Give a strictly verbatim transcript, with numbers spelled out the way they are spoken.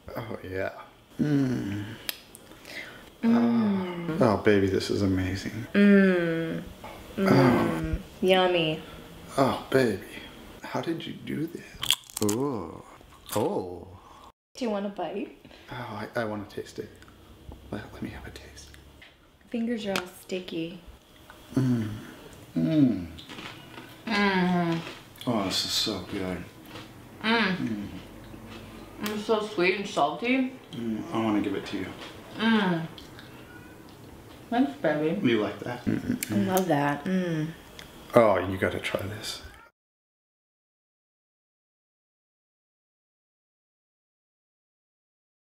Oh, yeah. Mmm. Mm. Oh, oh, baby, this is amazing. Mmm. Mmm. Oh. Yummy. Oh, baby. How did you do this? Ooh. Oh. Do you want a bite? Oh, I, I want to taste it. Let, let me have a taste. Fingers are all sticky. Mmm. Mmm. Mmm. Oh, this is so good. Mmm. Mm. It's so sweet and salty. Mm, I want to give it to you. Mmm. Thanks, baby. You like that? Mm-mm-mm. I love that. Mmm. Oh, you got to try this.